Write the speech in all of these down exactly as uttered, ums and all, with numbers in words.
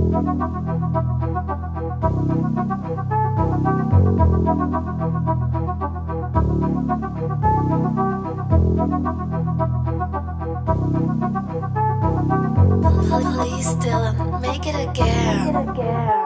Please, Dylan, make it again. Make it again.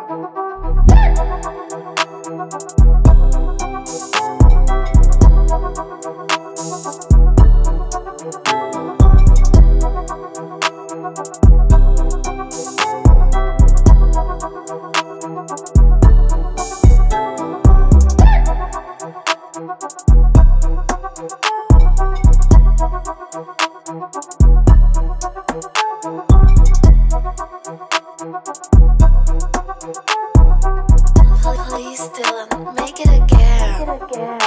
Please, Dylan, make it again. Make it again.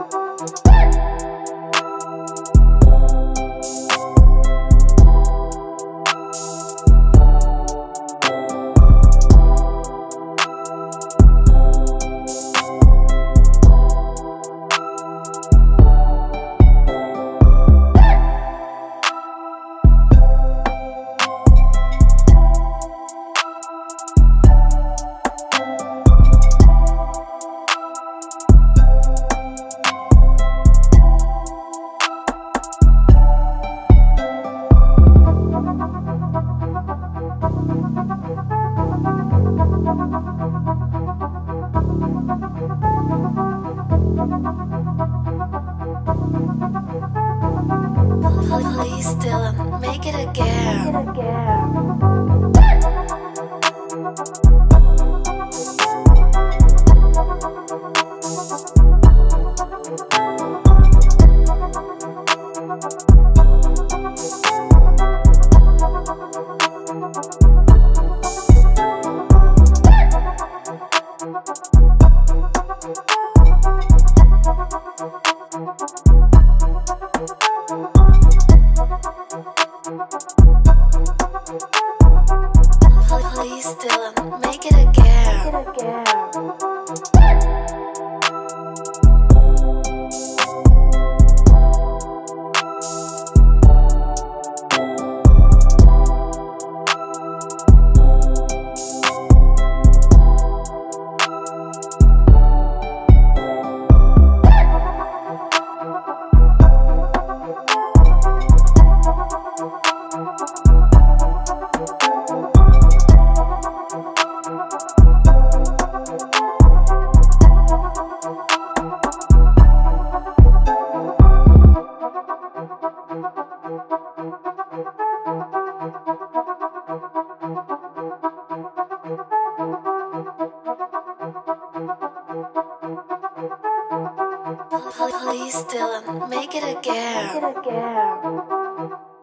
Please, Dylan, make it again. Make it again. Please, Dylan, make it again. Make it again. Please, Dylan, make it again. Make it again.